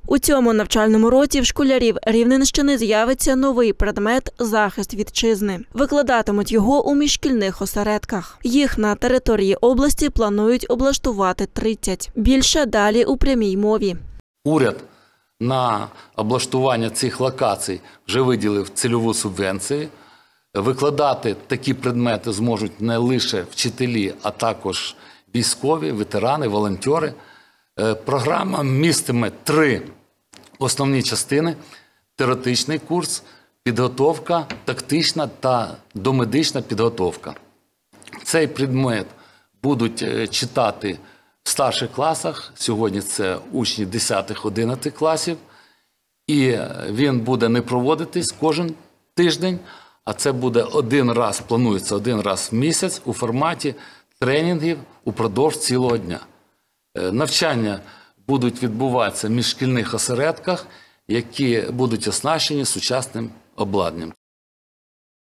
У цьому навчальному році в школярів Рівненщини з'явиться новий предмет «Захист вітчизни». Викладатимуть його у міжшкільних осередках. Їх на території області планують облаштувати 30. Більше далі у прямій мові. Уряд на облаштування цих локацій вже виділив цільову субвенцію. Викладати такі предмети зможуть не лише вчителі, а також військові, ветерани, волонтери. Програма містиме 3 основні частини – теоретичний курс, підготовка, тактична та домедична підготовка. Цей предмет будуть читати в старших класах, сьогодні це учні 10-11 класів, і він буде не проводитись кожен тиждень, а це буде планується один раз в місяць у форматі тренінгів упродовж цілого дня. Навчання будуть відбуватися в міжшкільних осередках, які будуть оснащені сучасним обладнанням.